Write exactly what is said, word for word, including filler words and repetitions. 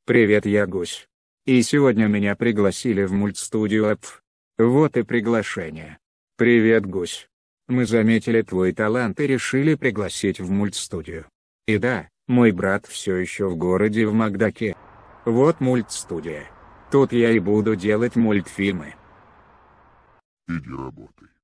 Привет, я Гусь. И сегодня меня пригласили в мультстудию АПФ. Вот и приглашение. Привет, Гусь. Мы заметили твой талант и решили пригласить в мультстудию. И да, мой брат все еще в городе в Макдаке. Вот мультстудия. Тут я и буду делать мультфильмы. Иди работай.